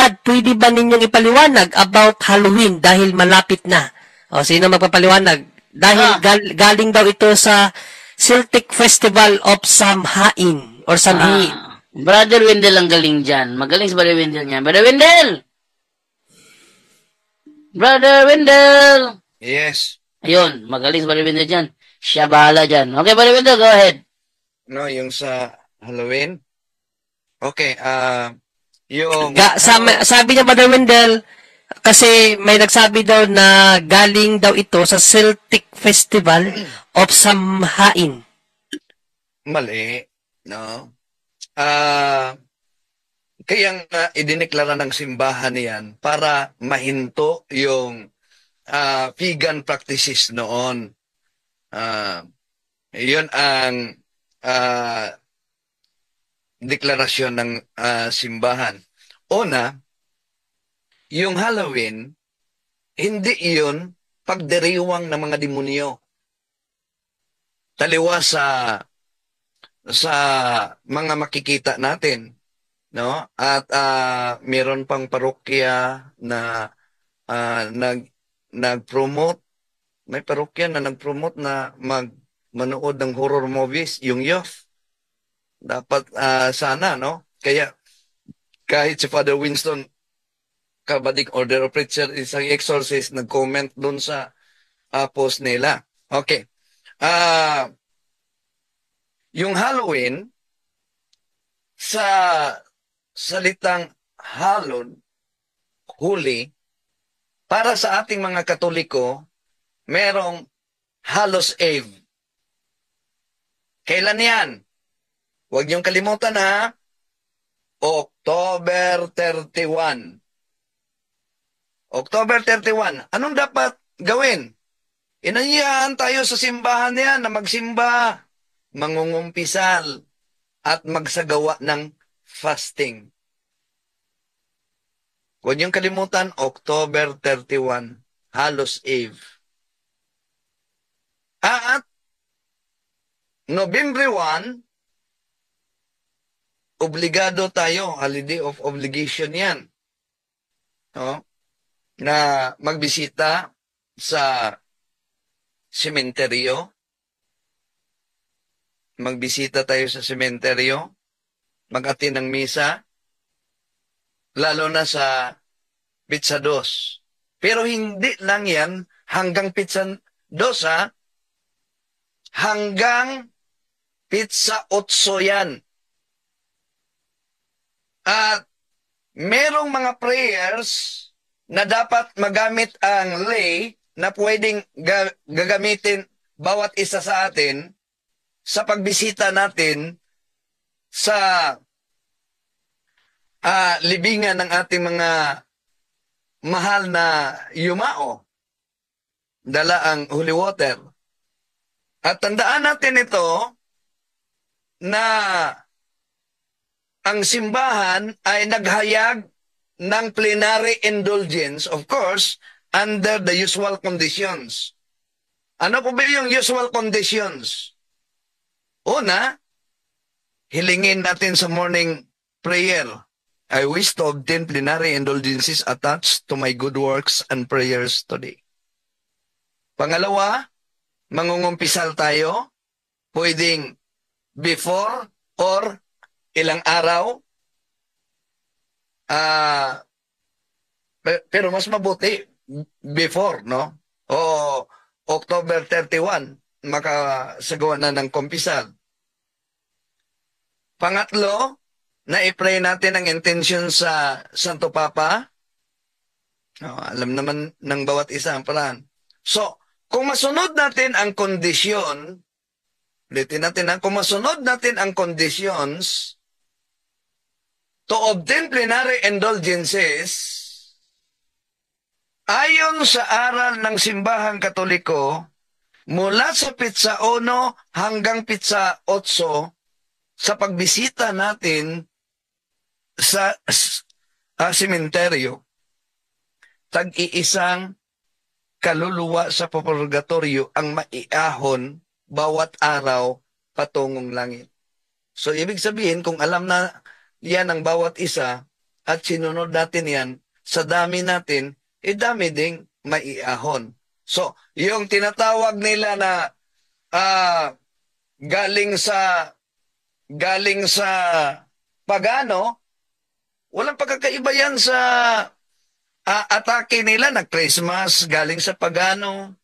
pwede ba ninyong ipaliwanag about Halloween dahil malapit na? O, sino magpapaliwanag? Dahil galing daw ito sa Celtic Festival of Samhain or Samhain. Brother Wendell ang galing dyan. Magaling si Brother Wendell niya. Brother Wendell! Brother Wendell! Yes. Ayun, magaling si Brother Wendell dyan. Siya bahala dyan. Okay, Brother Wendell, go ahead. No, yung sa Halloween? Okay, yung... sabi niya, Brother Wendell, kasi may nagsabi daw na galing daw ito sa Celtic Festival of Samhain. Mali, no? Kaya nga idineklara ng simbahan niyan para mahinto yung pagan practices noon. Yun ang deklarasyon ng simbahan. Una, yung Halloween, hindi iyon pagdiriwang ng mga demonyo. Taliwa sa mga makikita natin, no? At meron pang parokya na nag-promote, may parokya na nag-promote na manood ng horror movies, yung youth. Dapat sana, no? Kaya kahit si Father Winston Cabadig Order of Preacher, isang exorcist, nag-comment dun sa post nila. Okay. Yung Halloween, sa salitang halon, huli, para sa ating mga Katoliko, merong Hallows Eve. Kailan yan? Huwag niyong kalimutan ha. October 31. October 31. Anong dapat gawin? Inanyayahan tayo sa simbahan niyan na magsimba, mangungumpisal, at magsagawa ng fasting. Huwag niyong kalimutan, October 31, Hallows Eve. At November 1, obligado tayo, holiday of obligation yan, no? Na magbisita sa sementeryo. Magbisita tayo sa sementeryo, mag-attend ng misa, lalo na sa Pizza Dos. Pero hindi lang yan hanggang Pizza Dos, ha? Hanggang Pizza Otso yan. At merong mga prayers na dapat magamit ang lay na pwedeng gagamitin bawat isa sa atin sa pagbisita natin sa libingan ng ating mga mahal na yumao. Dala ang holy water. At tandaan natin ito na ang simbahan ay naghayag ng plenary indulgence, of course, under the usual conditions. Ano po ba yung usual conditions? Una, hilingin natin sa morning prayer, I wish to obtain plenary indulgences attached to my good works and prayers today. Pangalawa, mangungumpisal tayo, pwedeng before or ilang araw, pero mas mabuti before, no? O October 31, makasagawa na ng kumpisal. Pangatlo, na i-pray natin ang intention sa Santo Papa. Alam naman ng bawat isa ang paraan. So, kung masunod natin ang kondisyon, ulitin natin, kung masunod natin ang conditions to obtain plenary indulgences, ayon sa aral ng Simbahang Katoliko, mula sa Pizza 1 hanggang Pizza 8, sa pagbisita natin sa sementeryo, tag-iisang kaluluwa sa purgatorio ang maiahon bawat araw patungong langit. So, ibig sabihin, kung alam na yan ang bawat isa, at sinunod natin yan, sa dami natin, dami ding maiahon. So, yung tinatawag nila na galing sa pagano, walang pagkakaiba yan sa atake nila na Christmas, galing sa pagano.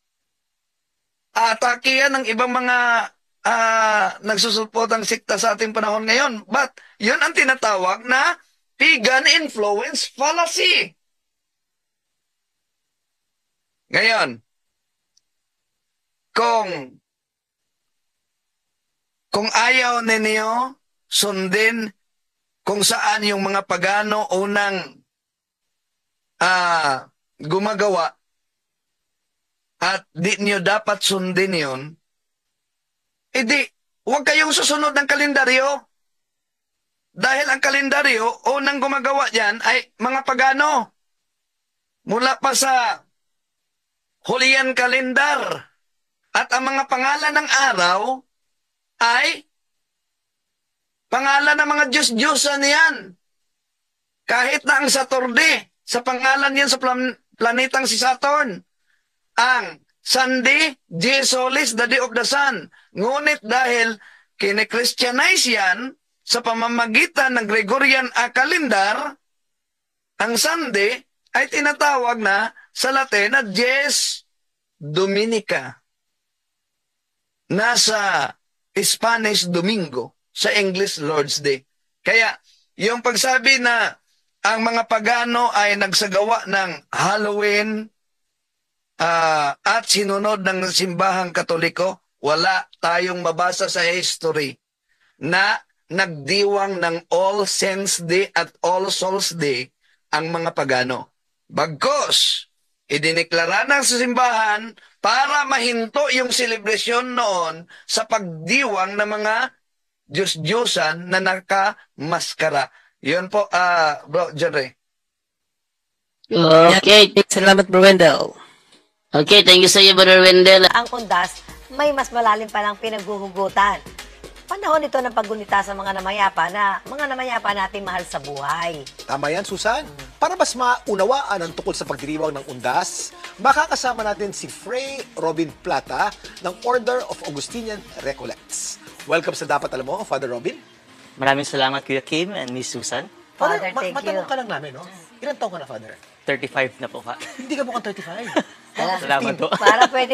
Atake yan ng ibang mga nagsusuportang sikta sa ating panahon ngayon. But, yun ang tinatawag na pagan influence fallacy. Ngayon, kung ayaw ninyo sundin kung saan yung mga pagano unang gumagawa at di nyo dapat sundin yun, huwag kayong susunod ng kalendaryo. Dahil ang kalendaryo, unang gumagawa dyan ay mga pagano. Mula pa sa Julian calendar. At ang mga pangalan ng araw ay pangalan ng mga Diyos-Diyosan yan. Kahit na ang Saturday, sa pangalan yan sa planetang si Saturn. Ang Sunday, J Solis, the day of the sun. Ngunit dahil kine-Christianize yan sa pamamagitan ng Gregorian calendar, ang Sunday ay tinatawag na sa Latin na Dies Dominica. Nasa Spanish Domingo, sa English Lord's Day. Kaya, yung pagsabi na ang mga pagano ay nagsagawa ng Halloween at sinunod ng simbahang Katoliko, wala tayong mabasa sa history na nagdiwang ng All Saints Day at All Souls Day ang mga pagano. Bagkos, idineklara ng simbahan para mahinto yung selebrasyon noon sa pagdiwang ng mga Diyos-Diyosan na nakamaskara. Yun po, Bro Jerry. Okay. Salamat, Bro Wendell. Okay, thank you sa iyo, Brother Wendell. Ang undas, may mas malalim palang pinaghuhugutan. Panahon ito ng paggunita sa mga namayapa nating mahal sa buhay. Tama yan, Susan. Para mas maunawaan ang tungkol sa pagdiriwang ng undas, makakasama natin si Fray Robin Plata ng Order of Augustinian Recollects. Welcome sa Dapat Alam Mo, Father Robin. Maraming salamat, Kuya Kim and Miss Susan. Father, thank you. Matanong ka lang namin, no? Ilan taong ka na, Father? 35 na po ka. Hindi ka mukhang 35. Salamat po. Para pwede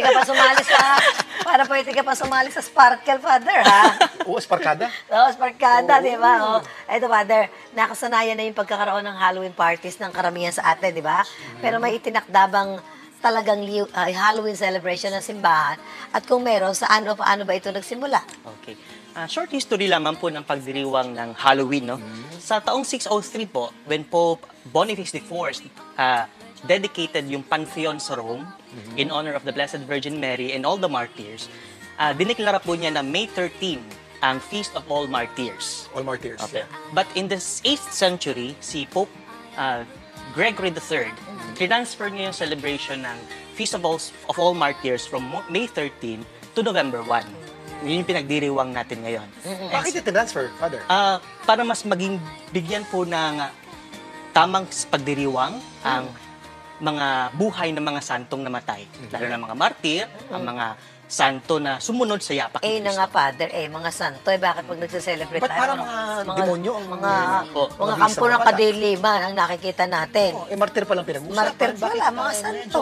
ka pa sumali sa Sparkle, Father, ha? Oo, Sparkada. Oo, Sparkada, di ba? Oh. Ito, Father, nakasanayan na yung pagkakaroon ng Halloween parties ng karamihan sa atin, di ba? Pero may itinakdabang talagang Halloween celebration ng simbahan. At kung meron, saan o paano ba ito nagsimula? Okay. Short history lamang po ng pagdiriwang ng Halloween, no? Sa taong 603 po, when Pope Boniface IV dedicated yung Pantheon sa Rome in honor of the Blessed Virgin Mary and all the martyrs, dineklara po niya na May 13 ang Feast of All Martyrs. All martyrs. Okay. But in the 8th century, si Pope Gregory III, transfer niya yung celebration ng Feast of All Martyrs from May 13 to November 1. Yun yung pinagdiriwang natin ngayon. Bakit ito transfer, Father? Para mas maging bigyan po ng tamang pagdiriwang ang mga buhay ng mga santong namatay. Lalo na mga martir, ang mga santo na sumunod sa yapak ni Na Cristo. nga, Father, mga santo, bakit pag nagse-celebrate Ba't parang mga demonyo ang mga mabilis kampo na ng mawala? kadiliman ang nakikita natin. Martir pa lang pinag-uusapan. Martir Bakit pala, mga santo.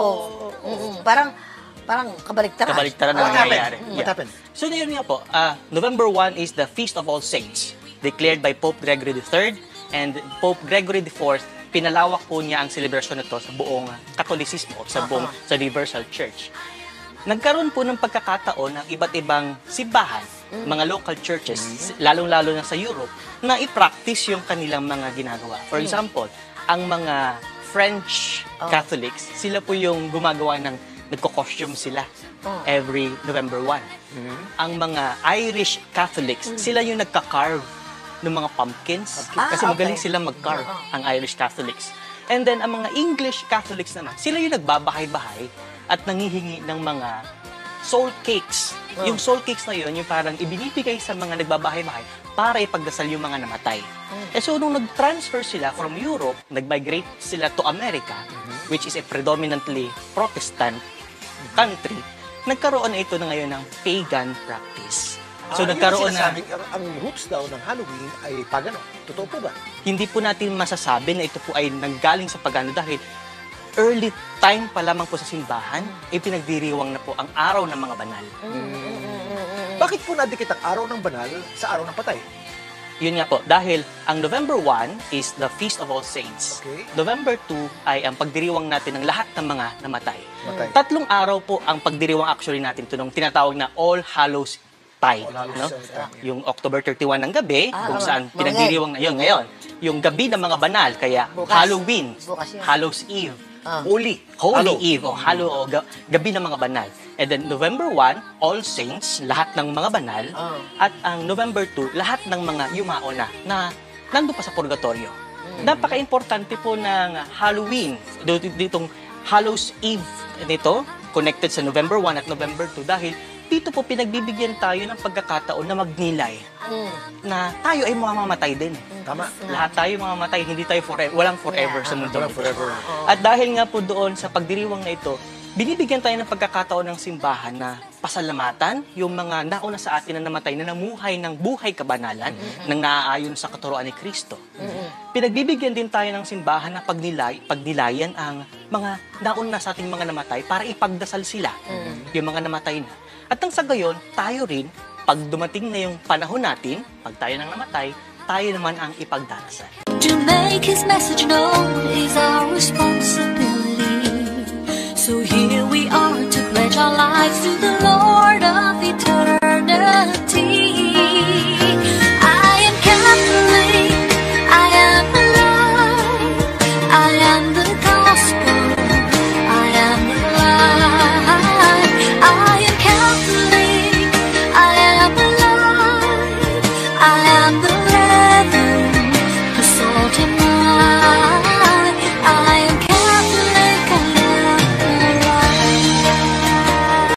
Parang kabaliktaran. Kabaliktaran na What happened? nangyayari. What happened? So yun nga po, November 1 is the Feast of All Saints, declared by Pope Gregory III, and Pope Gregory IV, pinalawak po niya ang selebrasyon nito sa buong Katolisismo, sa buong sa Universal Church. Nagkaroon po ng pagkakataon ng iba't ibang simbahan, mga local churches, lalong-lalo na sa Europe, na i-practice yung kanilang mga ginagawa. For example, ang mga French Catholics, sila po yung gumagawa ng nagko-costume sila every November 1. Ang mga Irish Catholics, sila yung nagka-carve ng mga pumpkins kasi magaling sila mag-carve, ang Irish Catholics. And then, ang mga English Catholics naman, sila yung nagbabahay-bahay at nangihingi ng mga soul cakes Yung soul cakes na yun, yung parang ibinibigay sa mga nagbabahay-bahay para ipagdasal yung mga namatay. So, nung nag-transfer sila from Europe, nag-migrate sila to America, which is a predominantly Protestant country, nagkaroon na ito na ngayon ng pagan practice. So, nagkaroon na... Ang roots daw ng Halloween ay pagano. Totoo po ba? Hindi po natin masasabi na ito po ay nanggaling sa pagano dahil early time pa lamang po sa simbahan, ipinagdiriwang na po ang araw ng mga banal. Bakit po nadikit ang araw ng banal sa araw ng patay? Yun nga po, dahil ang November 1 is the Feast of All Saints. Okay. November 2 ay ang pagdiriwang natin ng lahat ng mga namatay. Matay. 3 araw po ang pagdiriwang actually natin ito nung tinatawag na All Hallows Tide. All Hallows No? Tide. Yung October 31 ng gabi, kung saan mga pinagdiriwang na yun ngayon. Yung gabi ng mga banal, kaya Bukas. Halloween, Bukas yun. Hallows Eve, Holy. Holy Eve, o gabi ng mga banal. And then November 1, All Saints, lahat ng mga banal. At ang November 2, lahat ng mga yumao na nandun pa sa purgatorio. Napaka-importante po ng Halloween, ditong Hallows Eve nito, connected sa November 1 at November 2 dahil dito po pinagbibigyan tayo ng pagkakataon na magnilay na tayo ay mamamatay din. Tama. Lahat tayo mamamatay, hindi tayo forever, walang forever sa mundo. Walang forever. At dahil nga po doon sa pagdiriwang na ito, binibigyan tayo ng pagkakataon ng simbahan na pasalamatan yung mga nauna sa atin na namatay na namuhay ng buhay kabanalan nang naaayon sa katuroan ni Kristo. Pinagbibigyan din tayo ng simbahan na pagnilayan ang mga nauna sa ating mga namatay para ipagdasal sila, yung mga namatay na. At nang sa gayon, tayo rin, pag dumating na yung panahon natin, pag tayo nang namatay, tayo naman ang ipagdarasal. To make His message known is our responsibility. So here we are to pledge our lives to the Lord of eternity. I am Catholic, I am alive, I am the gospel, I am the light. I am Catholic, I am alive, I